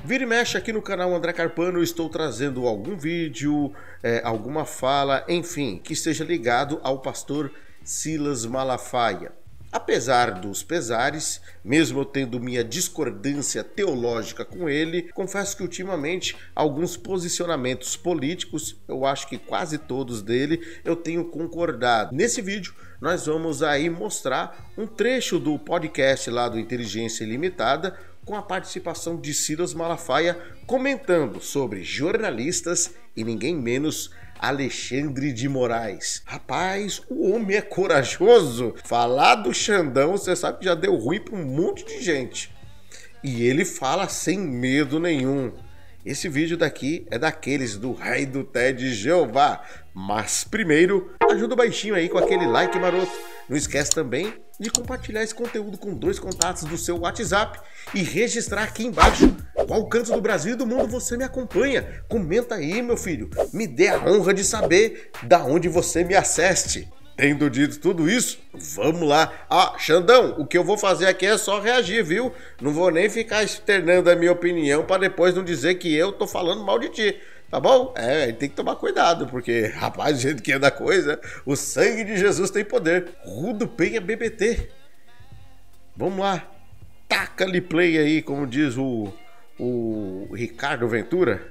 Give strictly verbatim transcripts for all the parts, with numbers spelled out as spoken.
Vira e mexe aqui no canal André Carpano, eu estou trazendo algum vídeo, é, alguma fala, enfim, que esteja ligado ao pastor Silas Malafaia. Apesar dos pesares, mesmo eu tendo minha discordância teológica com ele, confesso que ultimamente alguns posicionamentos políticos, eu acho que quase todos dele, eu tenho concordado. Nesse vídeo nós vamos aí mostrar um trecho do podcast lá do Inteligência Ilimitada, com a participação de Silas Malafaia comentando sobre jornalistas e ninguém menos Alexandre de Moraes. Rapaz, o homem é corajoso. Falar do Xandão, você sabe que já deu ruim para um monte de gente. E ele fala sem medo nenhum. Esse vídeo daqui é daqueles do Rei do Ted Jeová. Mas primeiro, ajuda o baixinho aí com aquele like maroto. Não esquece também de compartilhar esse conteúdo com dois contatos do seu WhatsApp e registrar aqui embaixo qual canto do Brasil e do mundo você me acompanha. Comenta aí, meu filho. Me dê a honra de saber da onde você me assiste. Tendo dito tudo isso, vamos lá. Ah, Xandão, o que eu vou fazer aqui é só reagir, viu? Não vou nem ficar externando a minha opinião para depois não dizer que eu tô falando mal de ti. Tá bom? É, tem que tomar cuidado, porque, rapaz, do jeito que é da coisa, o sangue de Jesus tem poder. Rudo Penha B B T. Vamos lá. Taca-lhe play aí, como diz o, o Ricardo Ventura.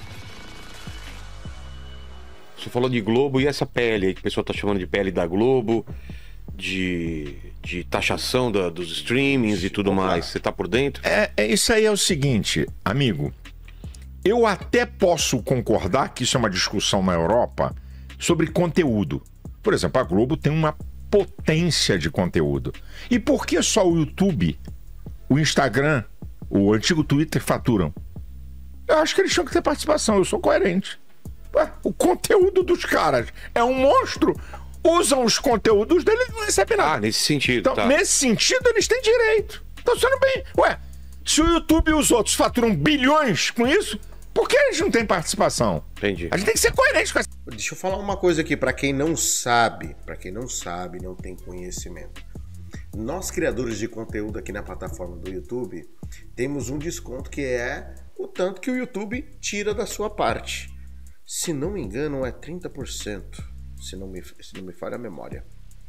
Você falou de Globo e essa pele aí, que o pessoal tá chamando de pele da Globo, de, de taxação da, dos streamings e tudo mais. Você tá por dentro? É, é, isso aí é o seguinte, amigo. Eu até posso concordar que isso é uma discussão na Europa sobre conteúdo. Por exemplo, a Globo tem uma potência de conteúdo. E por que só o YouTube, o Instagram, o antigo Twitter faturam? Eu acho que eles tinham que ter participação, eu sou coerente. Ué, o conteúdo dos caras é um monstro, usam os conteúdos deles e não recebem nada. Ah, nesse sentido, Então, tá. nesse sentido, eles têm direito. Estão sendo bem. Ué, se o YouTube e os outros faturam bilhões com isso, por que eles não têm participação? Entendi. A gente tem que ser coerente com essa... Deixa eu falar uma coisa aqui para quem não sabe, para quem não sabe, não tem conhecimento. Nós, criadores de conteúdo aqui na plataforma do YouTube, temos um desconto que é o tanto que o YouTube tira da sua parte. Se não me engano, é trinta por cento, se não me, se não me falha a memória.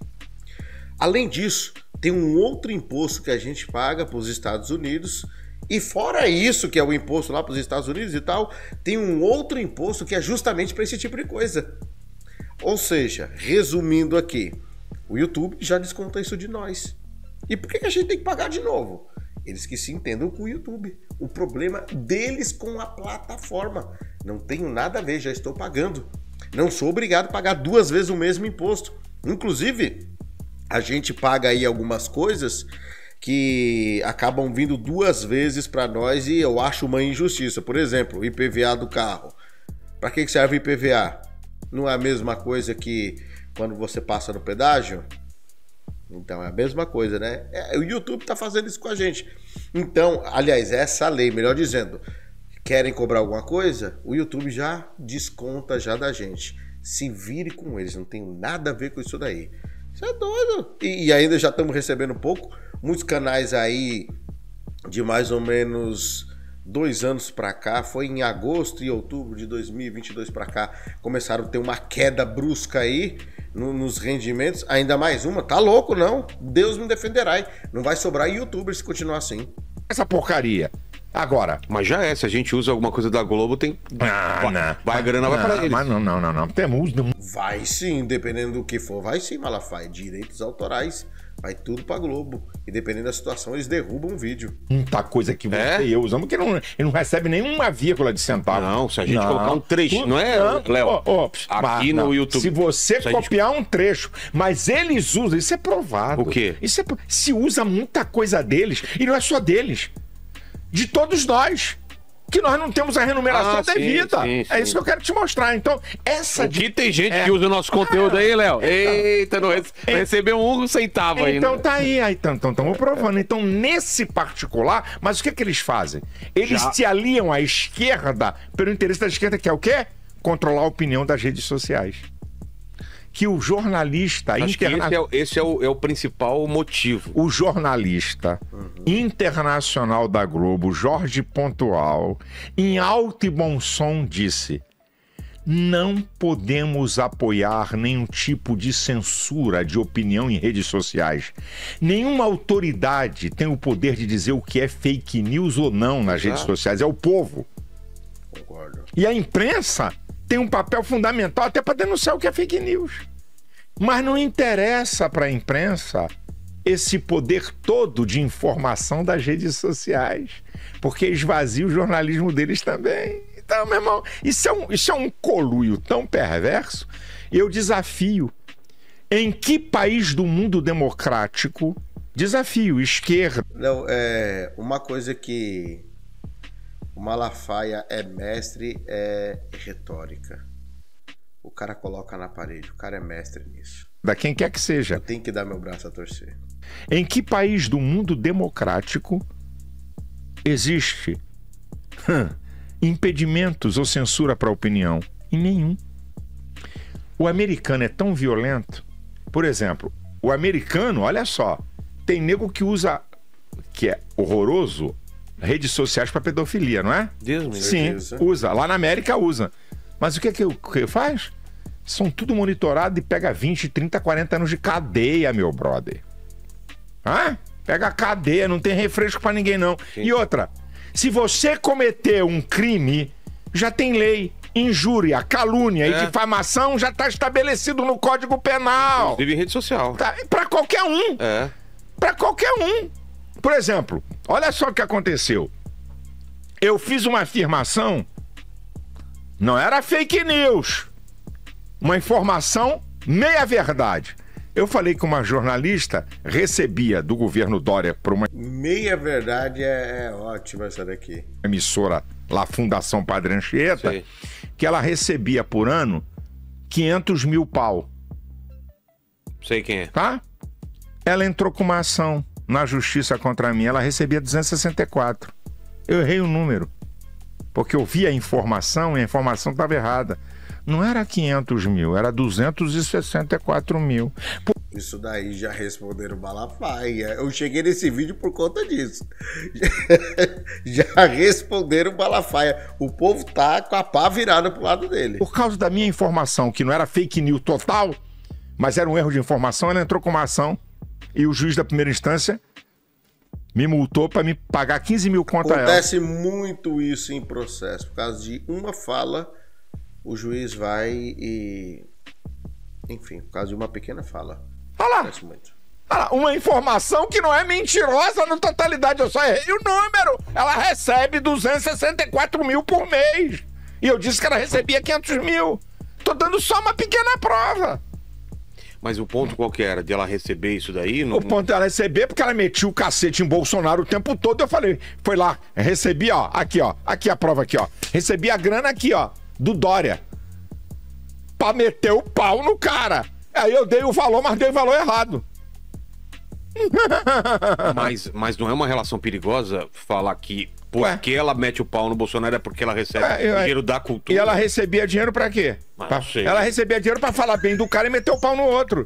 Além disso, tem um outro imposto que a gente paga para os Estados Unidos. E fora isso, que é o imposto lá para os Estados Unidos e tal, tem um outro imposto que é justamente para esse tipo de coisa. Ou seja, resumindo aqui, o YouTube já desconta isso de nós. E por que a gente tem que pagar de novo? Eles que se entendam com o YouTube. O problema deles com a plataforma. Não tenho nada a ver, já estou pagando. Não sou obrigado a pagar duas vezes o mesmo imposto. Inclusive, a gente paga aí algumas coisas que acabam vindo duas vezes para nós e eu acho uma injustiça. Por exemplo, o I P V A do carro. Para que serve o I P V A? Não é a mesma coisa que quando você passa no pedágio? Então é a mesma coisa, né? É, o YouTube tá fazendo isso com a gente. Então, aliás, essa lei, melhor dizendo, querem cobrar alguma coisa? O YouTube já desconta já da gente. Se vire com eles, não tem nada a ver com isso daí. Isso é doido. E, e ainda já estamos recebendo pouco. Muitos canais aí de mais ou menos dois anos para cá, foi em agosto e outubro de dois mil e vinte e dois para cá, começaram a ter uma queda brusca aí no, nos rendimentos. Ainda mais uma, tá louco não? Deus me defenderá. Não vai sobrar youtubers se continuar assim. Essa porcaria. Agora... Mas já é, se a gente usa alguma coisa da Globo, tem... Ah, vai, não. vai a grana, não, vai para eles. Mas não, não, não, não. Temos... Vai sim, dependendo do que for. Vai sim, Malafaia. Direitos autorais. Vai tudo pra Globo. E dependendo da situação, eles derrubam o vídeo. Muita coisa que você É? e eu usamos, que não, ele não recebe nenhuma vírgula de centavo. Não, se a gente Não. colocar um trecho, não é, Não, Léo? ó, ó, Aqui mas, no não. YouTube. Se você Se a gente- copiar um trecho, mas eles usam, isso é provado. O quê? Isso é, pro- se usa muita coisa deles, e não é só deles. De todos nós. Que nós não temos a remuneração Ah, sim, devida. sim, É sim. isso que eu quero te mostrar. Então, essa... Aqui tem gente É. que usa o nosso conteúdo aí, Léo. Eita, não, rece... É. recebeu um centavo aí. Então né? tá aí, aí então estamos provando. Então, nesse particular, mas o que é que eles fazem? Eles Já. se aliam à esquerda pelo interesse da esquerda, que é o quê? Controlar a opinião das redes sociais. que o jornalista internacional... Esse, é, esse é, o, é o principal motivo. O jornalista uhum. internacional da Globo, Jorge Pontual, em alto e bom som disse: não podemos apoiar nenhum tipo de censura de opinião em redes sociais. Nenhuma autoridade tem o poder de dizer o que é fake news ou não nas Exato. redes sociais. É o povo. Concordo. E a imprensa tem um papel fundamental até para denunciar o que é fake news. Mas não interessa para a imprensa esse poder todo de informação das redes sociais, porque esvazia o jornalismo deles também. Então, meu irmão, isso é um, isso é um conluio tão perverso. Eu desafio, em que país do mundo democrático, desafio, esquerda... Não, é uma coisa que o Malafaia é mestre é retórica. O cara coloca na parede, o cara é mestre nisso. Da quem quer que seja. Eu tenho que dar meu braço a torcer. Em que país do mundo democrático existe hum, impedimentos ou censura para a opinião? Em nenhum. O americano é tão violento. Por exemplo, o americano, olha só, tem nego que usa, que é horroroso, redes sociais para pedofilia, não é? Deus me Sim, usa. Lá na América usa. Mas o que que, que faz? São tudo monitorado e pega vinte, trinta, quarenta anos de cadeia, meu brother. Ah? Pega cadeia, não tem refresco pra ninguém, não. Sim. E outra, se você cometer um crime, já tem lei. Injúria, calúnia é. e difamação já tá estabelecido no Código Penal. Inclusive em rede social. Tá, pra qualquer um. É. Pra qualquer um. Por exemplo, olha só o que aconteceu. Eu fiz uma afirmação, não era fake news, uma informação meia verdade. Eu falei que uma jornalista recebia do governo Dória por uma... Meia verdade é, é ótima essa daqui. Emissora lá, Fundação Padre Anchieta, Sim. que ela recebia por ano quinhentos mil pau. Sei quem é. Tá? Ela entrou com uma ação na justiça contra mim, ela recebia duzentos e sessenta e quatro. Eu errei o número, porque eu vi a informação e a informação estava errada. Não era quinhentos mil, era duzentos e sessenta e quatro mil. Por... Isso daí já responderam Malafaia. Eu cheguei nesse vídeo por conta disso. Já responderam Malafaia. O povo tá com a pá virada pro lado dele. Por causa da minha informação, que não era fake news total, mas era um erro de informação, ela entrou com uma ação e o juiz da primeira instância me multou para me pagar quinze mil conto a ela. Acontece muito isso em processo. Por causa de uma fala, o juiz vai e... Enfim, por causa de uma pequena fala. Olha lá. Acontece muito. Olha lá, uma informação que não é mentirosa na totalidade. Eu só errei o número. Ela recebe duzentos e sessenta e quatro mil por mês. E eu disse que ela recebia quinhentos mil. Tô dando só uma pequena prova. Mas o ponto qual que era? De ela receber isso daí? Não... O ponto dela receber porque ela metia o cacete em Bolsonaro o tempo todo. Eu falei, foi lá, recebi, ó, aqui, ó, aqui a prova aqui, ó. Recebi a grana aqui, ó, do Dória. Pra meter o pau no cara. Aí eu dei o valor, mas dei o valor errado. Mas, mas não é uma relação perigosa falar que porque Ué? ela mete o pau no Bolsonaro é porque ela recebe é, eu, dinheiro da cultura? E ela recebia dinheiro pra quê? Pra, ela recebia dinheiro pra falar bem do cara e meter o pau no outro.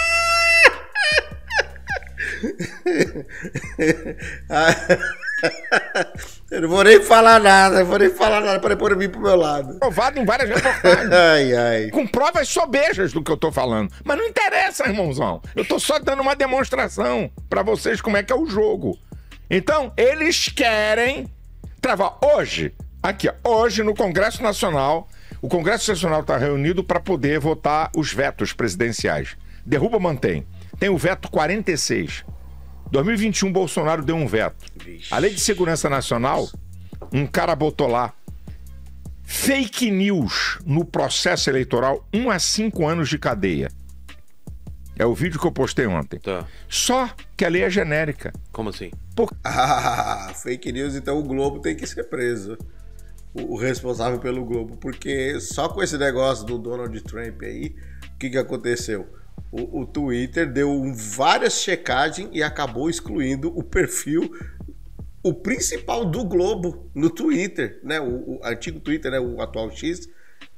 Eu não vou nem falar nada, eu vou nem falar nada para pôr mim pro meu lado. Provado em várias reportagens. Ai, ai. Com provas sobejas do que eu tô falando. Mas não interessa, irmãozão. Eu tô só dando uma demonstração pra vocês como é que é o jogo. Então, eles querem travar hoje, aqui, ó, hoje no Congresso Nacional, o Congresso Nacional está reunido para poder votar os vetos presidenciais. Derruba, mantém. Tem o veto quarenta e seis. dois mil e vinte e um, Bolsonaro deu um veto. Vixe. A Lei de Segurança Nacional, um cara botou lá, fake news no processo eleitoral, um a cinco anos de cadeia. É o vídeo que eu postei ontem. Tá. Só que a lei é genérica. Como assim? Por... Ah, fake news, então o Globo tem que ser preso. O, o responsável pelo Globo. Porque só com esse negócio do Donald Trump aí, o que, que aconteceu? O, o Twitter deu várias checagens e acabou excluindo o perfil, o principal do Globo no Twitter, né? O, o antigo Twitter, né? O atual X.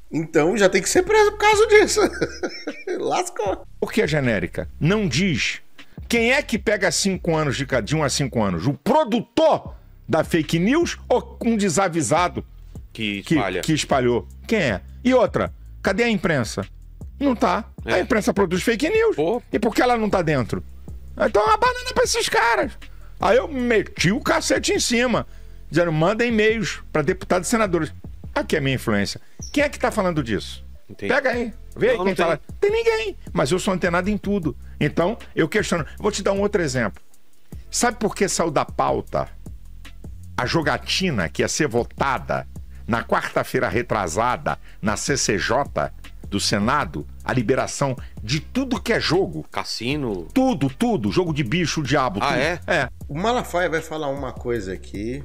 Então já tem que ser preso por causa disso. Lascou. Por que a genérica? Não diz. Quem é que pega cinco anos de, de um a cinco anos? O produtor da fake news ou um desavisado Que que, espalha. que espalhou? Quem é? E outra, cadê a imprensa? Não tá. É. A imprensa produz fake news. Pô. E por que ela não tá dentro? Então é uma banana pra esses caras. Aí eu meti o cacete em cima, dizendo, manda e-mails pra deputados e senadores. Aqui é a minha influência. Quem é que tá falando disso? Entendi. Pega aí. Vê aí Não, quem não tem. fala. Tem ninguém. Mas eu sou antenado em tudo. Então, eu questiono. Vou te dar um outro exemplo. Sabe por que saiu da pauta a jogatina que ia ser votada na quarta-feira retrasada na C C J do Senado, a liberação de tudo que é jogo? Cassino. Tudo, tudo. Jogo de bicho, diabo, Ah, tudo. é? É. O Malafaia vai falar uma coisa aqui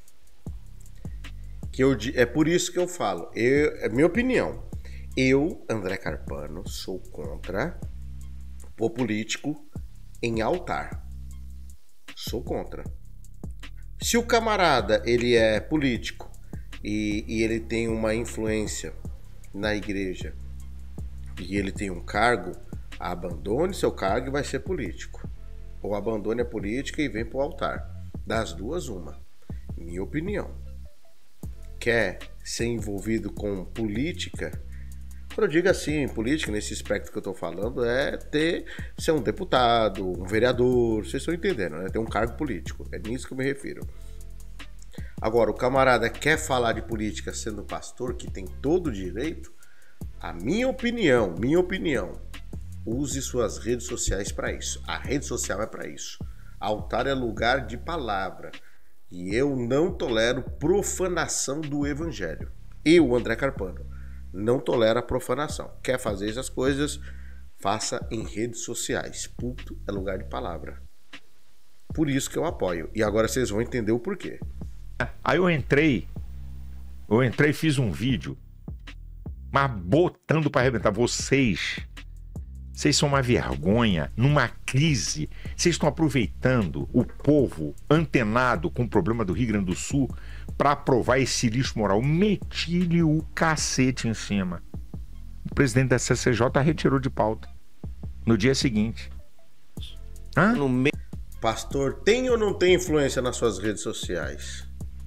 que eu di- é por isso que eu falo. Eu, é minha opinião. Eu, André Carpano, sou contra o político em altar. Sou contra. Se o camarada ele é político e, e ele tem uma influência na igreja e ele tem um cargo, abandone seu cargo e vai ser político. Ou abandone a política e vem pro altar. Das duas, uma. Minha opinião. Quer ser envolvido com política? Quando eu digo assim, política, nesse espectro que eu tô falando, é ter, ser um deputado, um vereador, vocês estão entendendo, né? Ter um cargo político. É nisso que eu me refiro. Agora, o camarada quer falar de política sendo pastor, que tem todo o direito, a minha opinião, minha opinião, use suas redes sociais para isso. A rede social é para isso. Altar é lugar de palavra. E eu não tolero profanação do evangelho. Eu, André Carpano, não tolero a profanação. Quer fazer essas coisas, faça em redes sociais. Púlpito é lugar de palavra. Por isso que eu apoio. E agora vocês vão entender o porquê. Aí eu entrei, eu entrei e fiz um vídeo, mas botando pra arrebentar. Vocês, vocês são uma vergonha, numa crise. Vocês estão aproveitando o povo antenado com o problema do Rio Grande do Sul pra aprovar esse lixo moral. Meti-lhe o cacete em cima. O presidente da C C J retirou de pauta no dia seguinte. Hã? No meio. Pastor, tem ou não tem influência nas suas redes sociais?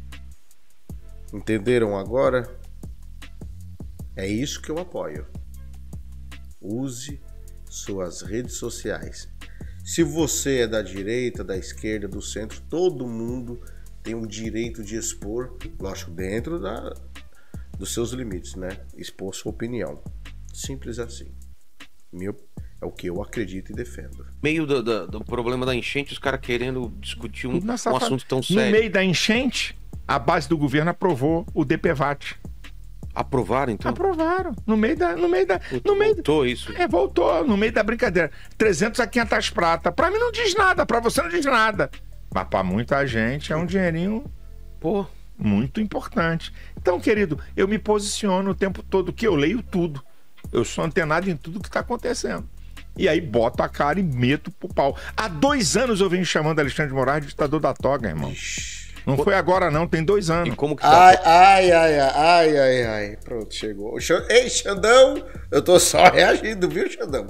Entenderam agora? É isso que eu apoio. Use suas redes sociais. Se você é da direita, da esquerda, do centro, todo mundo tem o direito de expor, lógico, dentro da, dos seus limites, né? Expor sua opinião. Simples assim. Meu, é o que eu acredito e defendo. meio do, do, do problema da enchente, os caras querendo discutir um, Tudo na um safada. assunto tão No sério. meio da enchente, a base do governo aprovou o D P V A T. Aprovaram, então? Aprovaram. No meio da. No meio da. No meio, Voltou isso. é, voltou. No meio da brincadeira. trezentos a quinhentas prata. Pra mim não diz nada. Pra você não diz nada. Mas pra muita gente é um dinheirinho Pô, muito importante. Então, querido, eu me posiciono o tempo todo, que eu leio tudo. Eu sou antenado em tudo que tá acontecendo. E aí boto a cara e meto pro pau. Há dois anos eu venho chamando Alexandre de Moraes de ditador da toga, irmão. Ixi. Não foi agora não, tem dois e anos. como que tá? Ai, ai, ai, ai, ai, ai, ai. Pronto, chegou. Xan- Ei, Xandão, eu tô só reagindo, viu, Xandão?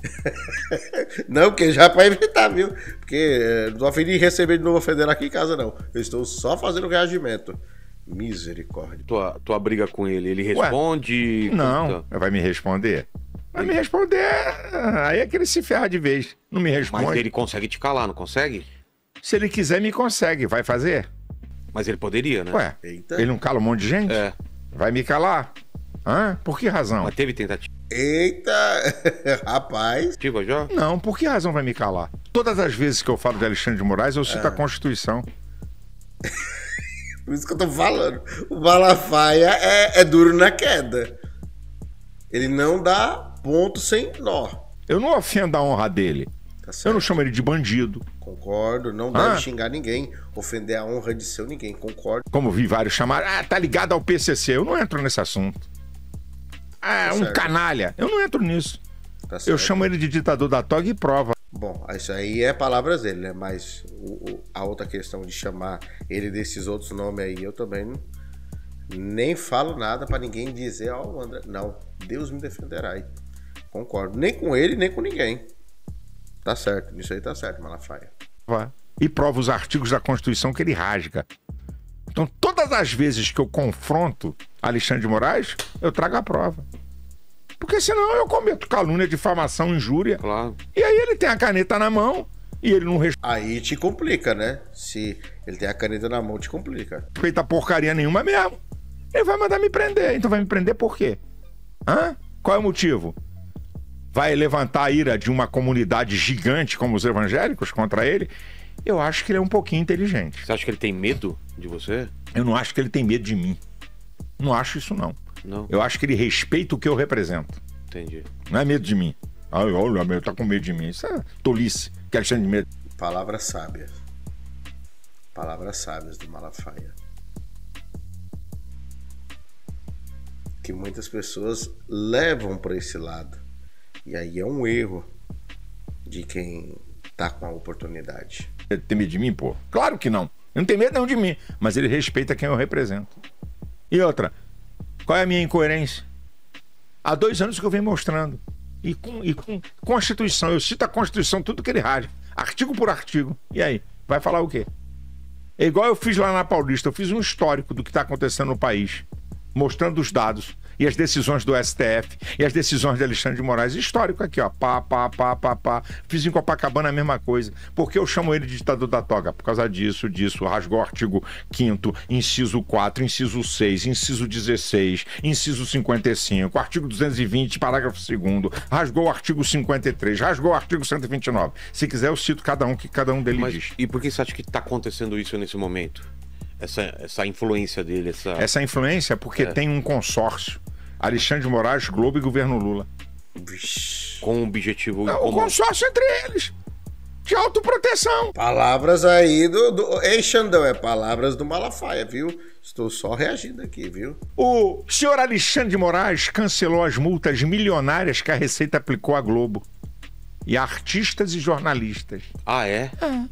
Não, porque já é pra evitar, viu? Porque eh, não tô a fim de receber de novo federal aqui em casa, não. Eu estou só fazendo reagimento. Misericórdia. Tua, tua briga com ele, ele responde? Não, Como tá? vai me responder. Vai me responder. Aí é que ele se ferra de vez. Não me responde. Mas ele consegue te calar, não consegue? Se ele quiser, me consegue. Vai fazer? Mas ele poderia, né? Ué, Eita. ele não cala um monte de gente? É, Vai me calar? Hã? Por que razão? mas teve tentativa Eita, rapaz. já? Não, por que razão vai me calar? Todas as vezes que eu falo de Alexandre de Moraes, eu cito a Constituição. Por isso que eu tô falando. O Malafaia é, é duro na queda. Ele não dá ponto sem nó. Eu não ofendo a honra dele. Tá Eu certo? não chamo ele de bandido. Concordo. Não Ah. deve xingar ninguém. Ofender a honra de seu ninguém. Concordo. Como vi vários chamar, ah, tá ligado ao P C C. Eu não entro nesse assunto. Ah, Tá um certo. canalha. Eu não entro nisso. Tá Eu certo. chamo ele de ditador da toga e prova. Bom, isso aí é palavras dele, né? Mas o- o- a outra questão de chamar ele desses outros nomes aí, eu também não. Nem falo nada pra ninguém dizer, ó, oh, André. Não, Deus me defenderá. Concordo. Nem com ele, nem com ninguém. Tá certo. Isso aí tá certo, Malafaia. E prova os artigos da Constituição que ele rasga. Então, todas as vezes que eu confronto Alexandre de Moraes, eu trago a prova. Porque senão eu cometo calúnia, difamação, injúria. Claro. E aí ele tem a caneta na mão e ele não respeita Aí te complica, né? Se ele tem a caneta na mão, te complica. porcaria nenhuma mesmo. Ele vai mandar me prender. Então vai me prender por quê? Hã? Qual é o motivo? Vai levantar a ira de uma comunidade gigante como os evangélicos contra ele? Eu acho que ele é um pouquinho inteligente. Você acha que ele tem medo de você? Eu não acho que ele tem medo de mim. Não acho isso, não. Não. Eu acho que ele respeita o que eu represento. Entendi. Não é medo de mim. Ai, olha, meu, tá com medo de mim. Isso é tolice. Que Alexandre de medo. Palavras sábias. Palavras sábias do Malafaia. Que muitas pessoas levam para esse lado. E aí é um erro de quem tá com a oportunidade. Ele tem medo de mim, pô? Claro que não. Ele não tem medo não de mim. Mas ele respeita quem eu represento. E outra, qual é a minha incoerência? Há dois anos que eu venho mostrando. E com, e com Constituição. Eu cito a Constituição, tudo que ele rasga. Artigo por artigo. E aí? Vai falar o quê? É igual eu fiz lá na Paulista. Eu fiz um histórico do que está acontecendo no país. Mostrando os dados. E as decisões do S T F. E as decisões de Alexandre de Moraes. Histórico aqui, ó. Pá, pá, pá, pá, pá. Fiz em Copacabana a mesma coisa. Por que eu chamo ele de ditador da toga? Por causa disso, disso. Rasgou o artigo quinto, inciso quatro, inciso seis, inciso dezesseis, inciso cinquenta e cinco, artigo duzentos e vinte, parágrafo segundo. Rasgou o artigo cinquenta e três. Rasgou o artigo cento e vinte e nove. Se quiser, eu cito cada um que cada um dele Mas, diz. e por que você acha que está acontecendo isso nesse momento? Essa, essa influência dele, essa... Essa influência é porque É. tem um consórcio. Alexandre de Moraes, Globo e governo Lula. Vixe. com o objetivo... É o como... consórcio entre eles. De autoproteção. Palavras aí do, do... Ei, Xandão, é palavras do Malafaia, viu? Estou só reagindo aqui, viu? O senhor Alexandre de Moraes cancelou as multas milionárias que a Receita aplicou à Globo. E a artistas e jornalistas. Ah, é?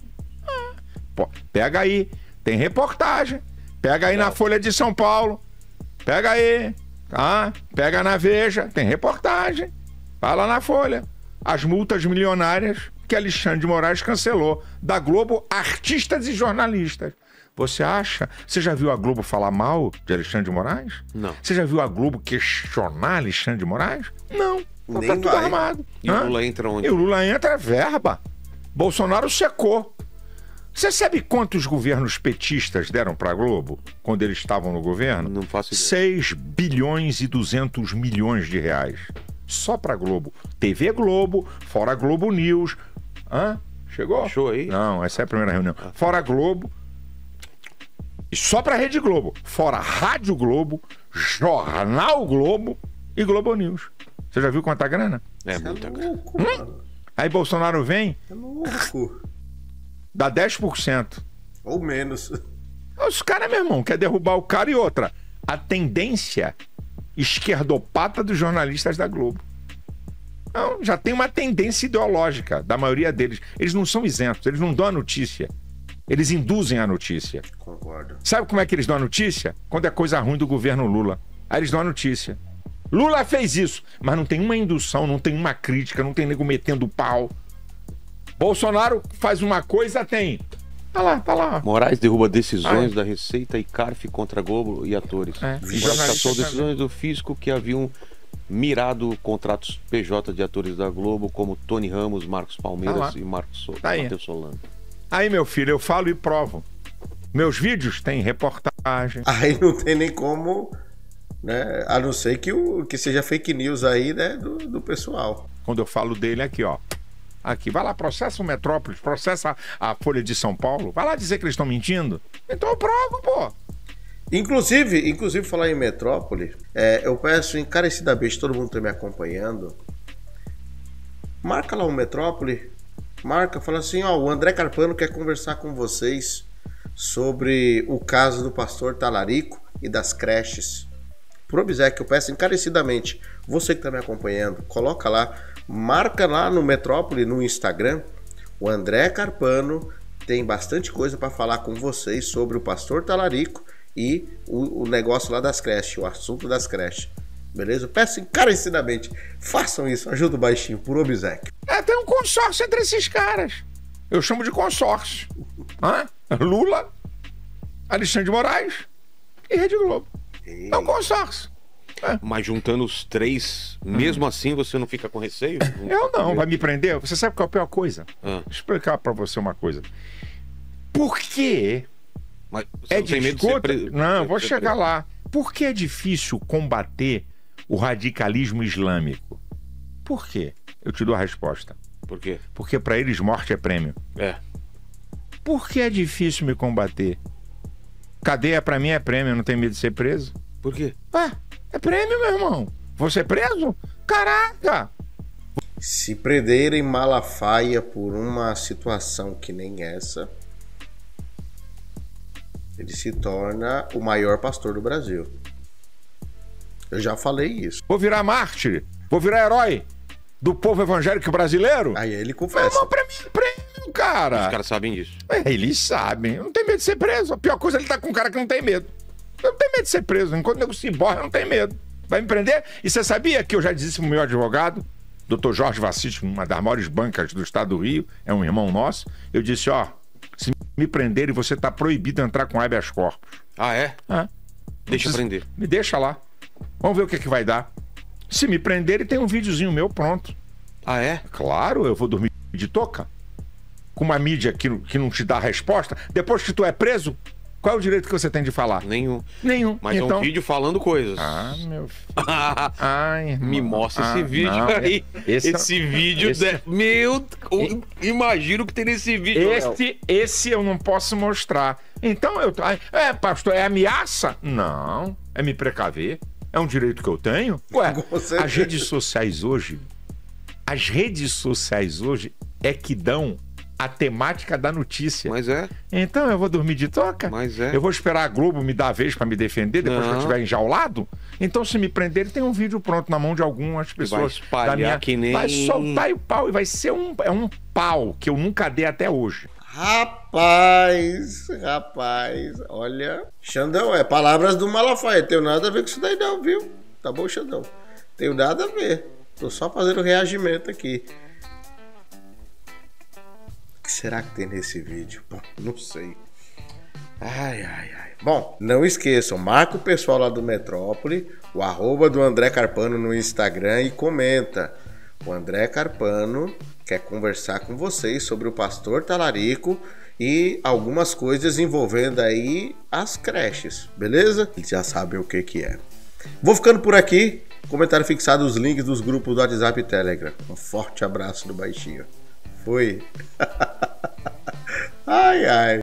Pô, pega aí, tem reportagem. Pega aí na Folha de São Paulo. Pega aí, tá? Pega na Veja, tem reportagem. Vai lá na Folha. As multas milionárias que Alexandre de Moraes cancelou da Globo, artistas e jornalistas. Você acha? Você já viu a Globo falar mal de Alexandre de Moraes? Não. Você já viu a Globo questionar Alexandre de Moraes? Não. Não Nem tá tudo vai. armado. E o Hã? Lula entra onde? E o Lula entra, é verba. Bolsonaro secou. Você sabe quantos governos petistas deram pra Globo quando eles estavam no governo? Não faço ideia. seis bilhões e duzentos milhões de reais. Só pra Globo. T V Globo, fora Globo News. Hã? Chegou? Achou aí? Não, essa é a primeira reunião. Fora Globo. E só pra Rede Globo. Fora Rádio Globo, Jornal Globo e Globo News. Você já viu quanta grana? É Você muita é grana. louco, mano. Aí Bolsonaro vem, É louco. dá dez por cento. Ou menos. Os caras, meu irmão, quer derrubar o cara e outra. A tendência esquerdopata dos jornalistas da Globo. Não, já tem uma tendência ideológica da maioria deles. Eles não são isentos, eles não dão a notícia. Eles induzem a notícia. Concordo. Sabe como é que eles dão a notícia? Quando é coisa ruim do governo Lula. Aí eles dão a notícia. Lula fez isso, mas não tem uma indução, não tem uma crítica, não tem nego metendo pau. Bolsonaro faz uma coisa, tem. Tá lá, tá lá. Moraes derruba decisões Ah, é. da Receita e CARF contra Globo e atores. É. Moraes Jornalista cassou também. decisões do fisco que haviam mirado contratos P J de atores da Globo, como Tony Ramos, Marcos Palmeiras Tá lá. e Marcos so Tá aí. Matheus Solano. Aí, meu filho, eu falo e provo. Meus vídeos têm reportagem. Aí não tem nem como, né? A não ser que, o, que seja fake news aí, né? Do, do pessoal. Quando eu falo dele aqui, ó. Aqui, vai lá, processa o Metrópolis, processa a Folha de São Paulo. Vai lá dizer que eles estão mentindo. Então eu provo, pô. Inclusive, inclusive falar em Metrópole, é, eu peço encarecidamente, todo mundo está me acompanhando, marca lá o Metrópole, marca, fala assim, ó, o André Carpano quer conversar com vocês sobre o caso do pastor Talarico e das creches. Por obséquio, eu peço encarecidamente, você que está me acompanhando, coloca lá, marca lá no Metrópole, no Instagram, o André Carpano tem bastante coisa para falar com vocês sobre o pastor Talarico e o, o negócio lá das creches, o assunto das creches. Beleza? Eu peço encarecidamente, façam isso, ajuda o baixinho, por obséquio. É, tem um consórcio entre esses caras. Eu chamo de consórcio. Hã? Lula, Alexandre de Moraes e Rede Globo. Ei. É um consórcio. É. Mas juntando os três, mesmo assim você não fica com receio? Eu não, vai me prender? Você sabe qual é a pior coisa? Ah. Vou explicar pra você uma coisa. Por que Mas você é não tem medo de ser discuta... preso? Não, vou ser chegar preso. lá. Por que é difícil combater o radicalismo islâmico? Por quê? Eu te dou a resposta. Por quê? Porque pra eles morte é prêmio. É. Por que é difícil me combater? Cadeia pra mim é prêmio, eu não tenho medo de ser preso. Por quê? Ué, é prêmio, meu irmão. Vou ser preso? Caraca! Se prenderem Malafaia por uma situação que nem essa, ele se torna o maior pastor do Brasil. Eu já falei isso. Vou virar mártir. Vou virar herói do povo evangélico brasileiro? Aí ele Meu confessa. irmão, pra mim é prêmio, cara. Os caras sabem disso. É, eles sabem. Eu não tenho medo de ser preso. A pior coisa é ele estar com um cara que não tem medo. Eu não tenho medo de ser preso. Enquanto o nego se borra, eu não tenho medo. Vai me prender? E você sabia que eu já disse pro meu advogado, doutor Jorge Vassiste, uma das maiores bancas do estado do Rio, é um irmão nosso, eu disse, ó, se me prenderem, você tá proibido de entrar com habeas corpus. Ah, é? Ah, Deixa eu prender. Me deixa lá. Vamos ver o que, que vai dar. Se me prenderem, tem um videozinho meu pronto. Ah, é? Claro, eu vou dormir de touca. Com uma mídia que, que não te dá resposta. Depois que tu é preso, qual é o direito que você tem de falar? Nenhum. Nenhum. Mas é então... um vídeo falando coisas. Ah, meu filho. Ai, irmão. Me mostra Ah, esse vídeo não, aí. esse- Esse, vídeo. esse- de- Meu. eu Imagino que tem nesse vídeo. Léo. Esse, esse eu não posso mostrar. Então eu. ai, É, pastor, é ameaça? Não. É me precaver. É um direito que eu tenho. Ué, Com certeza. as redes sociais hoje. As redes sociais hoje é que dão a temática da notícia. Mas é. Então eu vou dormir de toca? Mas é. Eu vou esperar a Globo me dar a vez pra me defender depois que eu Não. estiver enjaulado? Então se me prender, tem um vídeo pronto na mão de algumas pessoas. espalhar da minha... que nem- Vai soltar o pau e vai ser um, é um pau que eu nunca dei até hoje. Rapaz, rapaz, olha. Xandão, é palavras do Malafaia. Tenho nada a ver com isso daí não, viu? Tá bom, Xandão? Tenho nada a ver. Tô só fazendo reagimento aqui. O que será que tem nesse vídeo? Bom, não sei. Ai, ai, ai. Bom, não esqueçam, marca o pessoal lá do Metrópole, o arroba do André Carpano no Instagram e comenta. O André Carpano quer conversar com vocês sobre o pastor Talarico e algumas coisas envolvendo aí as creches, beleza? Eles já sabem o que que é. Vou ficando por aqui. Comentário fixado, os links dos grupos do WhatsApp e Telegram. Um forte abraço do baixinho. Fui. Ai, ai.